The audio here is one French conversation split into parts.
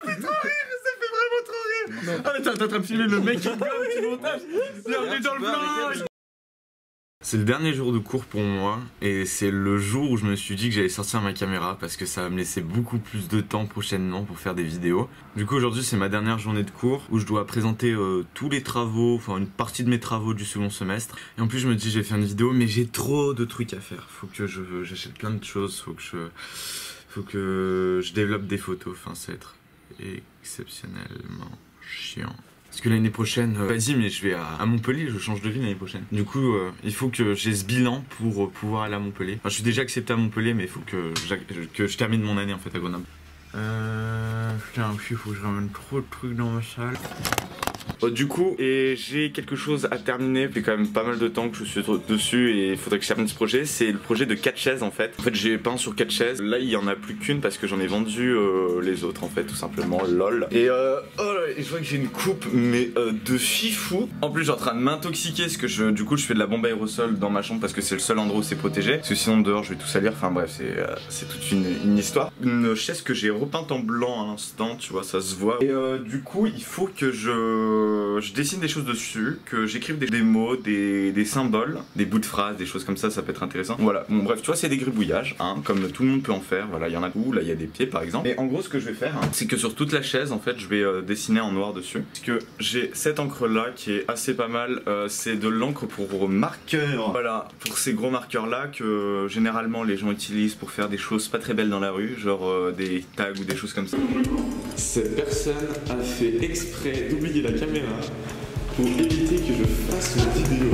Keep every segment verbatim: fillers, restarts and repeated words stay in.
fait trop rire, ça fait vraiment trop rire. Ah mais t'es en train de filmer le mec qui fait un petit montage. Bienvenue dans le vlog. C'est le dernier jour de cours pour moi et c'est le jour où je me suis dit que j'allais sortir ma caméra parce que ça va me laisser beaucoup plus de temps prochainement pour faire des vidéos. Du coup aujourd'hui c'est ma dernière journée de cours où je dois présenter euh, tous les travaux, enfin une partie de mes travaux du second semestre. Et en plus je me dis je vais faire une vidéo mais j'ai trop de trucs à faire. Faut que je j'achète plein de choses, faut que je faut que je développe des photos, enfin ça va être exceptionnellement chiant. Parce que l'année prochaine, euh, vas-y mais je vais à, à Montpellier, je change de ville l'année prochaine. Du coup, euh, il faut que j'ai ce bilan pour euh, pouvoir aller à Montpellier. Enfin, je suis déjà accepté à Montpellier, mais il faut que, que je termine mon année en fait à Grenoble. Euh... Putain, il faut que je ramène trop de trucs dans ma salle. Bon, du coup, et j'ai quelque chose à terminer. C'est quand même pas mal de temps que je suis dessus et il faudrait que je termine ce projet. C'est le projet de quatre chaises en fait. En fait, j'ai peint sur quatre chaises. Là, il y en a plus qu'une parce que j'en ai vendu euh, les autres en fait, tout simplement. Lol. Et euh, oh là, et je vois que j'ai une coupe, mais euh, de fifou. En plus, je suis en train de m'intoxiquer parce que je, du coup, je fais de la bombe aérosol dans ma chambre parce que c'est le seul endroit où c'est protégé. Parce que sinon, dehors, je vais tout salir. Enfin bref, c'est euh, c'est toute une, une histoire. Une chaise que j'ai repeinte en blanc à l'instant, tu vois, ça se voit. Et euh, du coup, il faut que je, je dessine des choses dessus, que j'écrive des, des mots, des, des symboles, des bouts de phrases, des choses comme ça, ça peut être intéressant. Voilà, bon bref, tu vois, c'est des gribouillages, hein, comme tout le monde peut en faire. Voilà, il y en a où, là il y a des pieds par exemple. Et en gros, ce que je vais faire, hein, c'est que sur toute la chaise, en fait, je vais euh, dessiner en noir dessus. Parce que j'ai cette encre là qui est assez pas mal, euh, c'est de l'encre pour marqueurs. Voilà, pour ces gros marqueurs là que euh, généralement les gens utilisent pour faire des choses pas très belles dans la rue, genre euh, des tags ou des choses comme ça. Cette personne a fait exprès d'oublier la caméra pour éviter que je fasse une vidéo.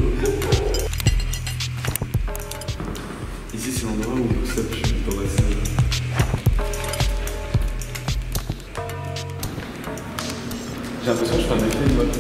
Ici c'est l'endroit où ça pue dans la salle. J'ai l'impression que je fais un effet de mode.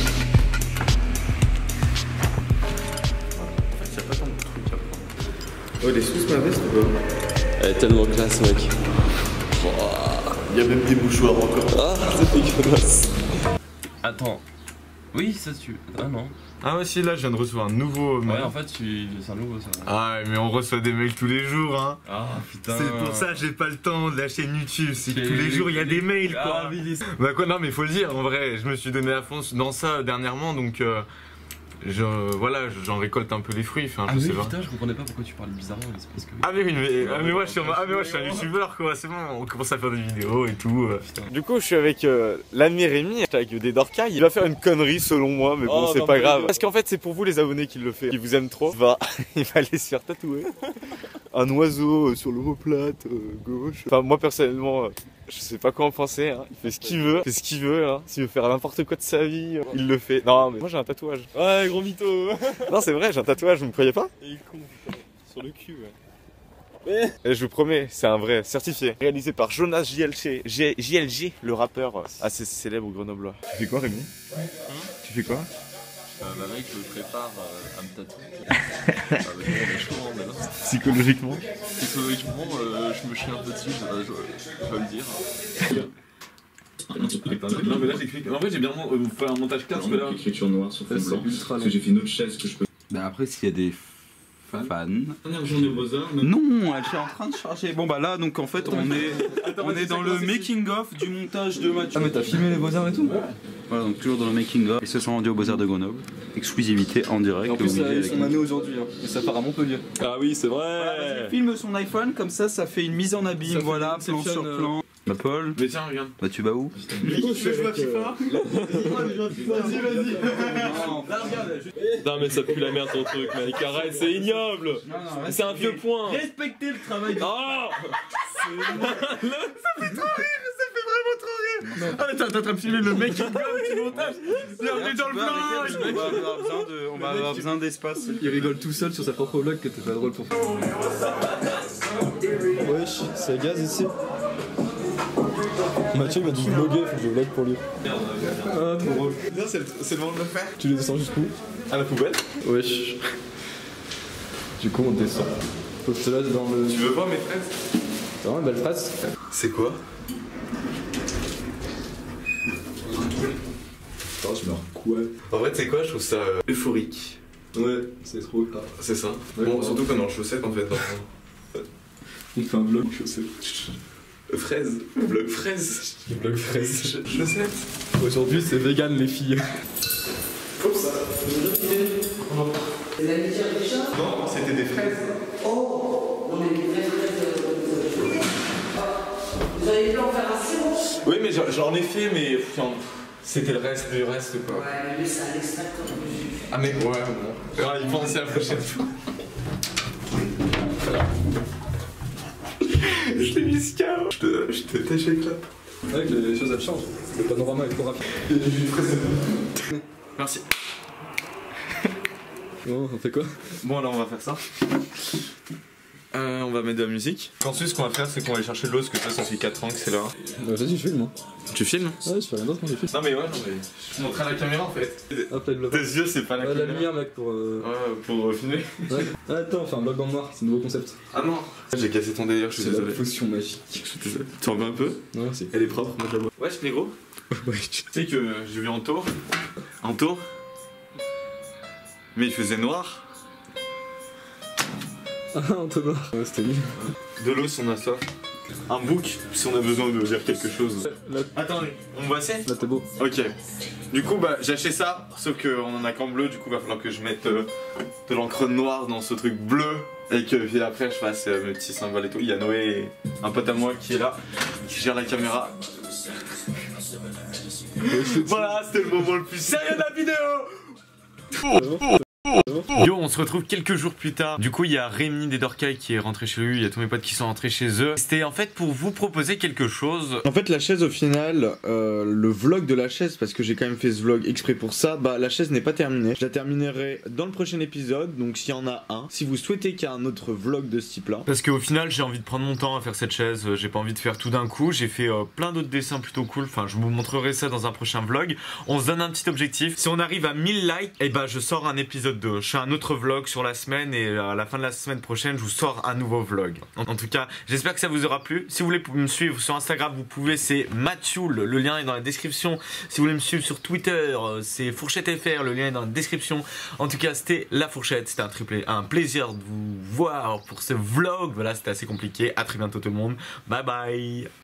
En fait, il n'y a pas tant de trucs à prendre. Oh, des sous ma veste ou quoi? Elle est tellement classe, mec. Il y a même des mouchoirs encore. Ah, c'est dégueulasse. Attends. Oui, ça tu. Ah non. Ah ouais, si, là je viens de recevoir un nouveau mail. Ouais, en fait, tu... c'est un nouveau ça. Ah, mais on reçoit des mails tous les jours, hein. Ah putain. C'est pour ça que j'ai pas le temps de la chaîne YouTube. C'est que tous les jours il y a des mails, quoi. Ah, oui, les... Bah quoi, non, mais faut le dire, en vrai, je me suis donné à fond dans ça dernièrement, donc. Euh... Je, voilà, j'en récolte un peu les fruits, enfin, ah je oui, sais pas. Putain, je comprenais pas pourquoi tu parlais bizarrement, mais c'est parce que... Ah mais oui, mais, ah, mais moi, je suis, ah, mais moi je suis un youtubeur quoi, c'est bon, on commence à faire des vidéos et tout. Euh. Du coup je suis avec euh, l'ami Rémi, avec des Dorca, il va faire une connerie selon moi, mais bon oh, c'est pas grave. Parce qu'en fait c'est pour vous les abonnés qui le fait, qui vous aiment trop, il va, il va aller se faire tatouer un oiseau euh, sur l'omoplate euh, gauche. Enfin moi personnellement... Euh, je sais pas quoi en penser, hein. Il fait ce qu'il veut, il fait ce qu'il veut, hein. S'il veut faire n'importe quoi de sa vie, euh, il le fait. Non mais moi j'ai un tatouage. Ouais, gros mytho. Non c'est vrai, j'ai un tatouage, vous me croyez pas? Il est con, putain. Sur le cul, ouais. Et je vous promets, c'est un vrai, certifié. Réalisé par Jonas J L G, J L G, le rappeur assez célèbre grenoblois. Tu fais quoi Rémi? Hein? Tu fais quoi? Euh, bah mec, je me prépare euh, à me tatouer. Ah, bah, on est chaud, hein, mais là. Psychologiquement? Psychologiquement, euh, je me chie un peu dessus, je, je, je vais le dire. Non mais là j'écris. En vrai j'ai bien euh, fait un montage clair parce que là. Écriture noire sur fond blanc. Parce que j'ai fait une autre chaise que je peux. Bah après s'il y a des fans. Dernière journée aux Beaux-Arts. Non, elle est en train de charger. Bon bah là donc en fait on est Attends, on est dans le making of du montage de Mathieu. Ah mais t'as filmé les Beaux-Arts et tout? Voilà donc toujours dans le making of. Ils se sont rendus aux Beaux-Arts de Grenoble. Exclusivité en direct. Et en plus ça a son année aujourd'hui hein. Et ça part à Montpellier. Ah oui c'est vrai. Voilà, filme son iPhone comme ça ça fait une mise en abîme. Voilà plan sur plan. Euh... Bah Paul. Mais tiens regarde. Bah tu vas où? Du coup je fais jouer à FIFA. Vas-y vas-y. Non mais ça pue la merde ton truc mec, arrête, c'est ignoble. C'est un vieux point. Respectez le travail. Oh. Ça fait trop rire, ça fait vraiment trop rire. Ah mais t'es en train de filmer le mec qui fait un petit montage. Bienvenue dans le vlog. On va avoir besoin de, on va avoir besoin d'espace. Il rigole tout seul sur sa propre vlog que t'es pas drôle pour. Wesh, c'est gaz ici. Mathieu m'a dit vlogger, faut que je vlog pour lui. Ah, trop drôle. C'est le moment de le faire. Tu les descends jusqu'où? À la poubelle. Wesh. Du coup, on descend. Faut que je te laisse dans le. Tu veux voir mes fraises? C'est vraiment une belle fraise. C'est quoi? Attends, je me quoi? En vrai, tu sais quoi? Je trouve ça euh, euphorique. Ouais, c'est trop. Ah. C'est ça. Ouais, bon, ouais. surtout quand on est en chaussettes en fait. On fait un vlog chaussettes. Fraise. Vlog fraise. Vlog fraise. Chaussettes. Aujourd'hui c'est vegan les filles. Comme ça. C'est la litière des chats? Non, c'était des fraises. Oh, on est des vraies fraises. Vous avez pu en faire un sirop? Oui, mais j'en ai fait, mais c'était le reste du reste quoi. Ouais, mais lui c'est un extracteur de jus. Ah, mais ouais, bon. Alors, il pensait à la prochaine fois. Je t'ai mis ce cas. Je te, je te tâche les claps. Ouais, que les choses elles changent. Le panorama est trop rapide. Merci. Bon, on fait quoi? Bon, alors on va faire ça. Euh, on va mettre de la musique. Ensuite, ce qu'on va faire, c'est qu'on va aller chercher de l'eau, parce que ça, ça fait quatre ans que c'est là. Bah, vas-y, je filme moi. Tu filmes? Ouais, je fais rien d'autre, moi je filme. Non, mais ouais, non, mais. Je te montrer à la caméra en fait. Hop, là, le Tes yeux, c'est pas la Ouais, caméra. la lumière, mec, pour. Euh... Ouais, pour euh, filmer. Ouais. Ah, attends, on fait un vlog dans le noir, c'est un nouveau concept. Ah non, j'ai cassé ton délire, je suis C'est la désolé. potion magique. Je suis désolé. Tu en veux un peu? Non, merci. Elle est propre, moi je la vois. Ouais, je négro. Ouais, Tu sais que j'ai vu en tour. En tour. Mais il faisait noir. Ah, un peu noir. Ouais, c'était nul. De l'eau si on a soif. Un bouc si on a besoin de dire quelque chose. Là, Attends, on va essayer? là t'es beau. Ok. Du coup, bah, j'ai acheté ça, sauf qu'on en a qu'en bleu, du coup, va falloir que je mette euh, de l'encre noire dans ce truc bleu et que puis après je fasse euh, mes petits symboles et tout. Il y a Noé, un pote à moi qui est là, qui gère la caméra. Voilà, c'était le moment le plus sérieux de la vidéo. Yo, on se retrouve quelques jours plus tard. Du coup, il y a Rémi des Dorcailles qui est rentré chez lui, il y a tous mes potes qui sont rentrés chez eux. C'était en fait pour vous proposer quelque chose. En fait, la chaise au final, euh, le vlog de la chaise, parce que j'ai quand même fait ce vlog exprès pour ça, bah la chaise n'est pas terminée. Je la terminerai dans le prochain épisode, donc s'il y en a un. Si vous souhaitez qu'il y ait un autre vlog de ce type là. Parce qu'au final, j'ai envie de prendre mon temps à faire cette chaise, j'ai pas envie de faire tout d'un coup. J'ai fait euh, plein d'autres dessins plutôt cool, enfin je vous montrerai ça dans un prochain vlog. On se donne un petit objectif. Si on arrive à mille likes, et bah je sors un épisode deux. Je fais un autre vlog sur la semaine et à la fin de la semaine prochaine je vous sors un nouveau vlog. En, en tout cas j'espère que ça vous aura plu. Si vous voulez me suivre sur Instagram vous pouvez, c'est Matthioul, le lien est dans la description. Si vous voulez me suivre sur Twitter c'est Fourchette F R, le lien est dans la description. En tout cas c'était La Fourchette, c'était un triplé, un plaisir de vous voir pour ce vlog. Voilà, c'était assez compliqué. À très bientôt tout le monde, bye bye.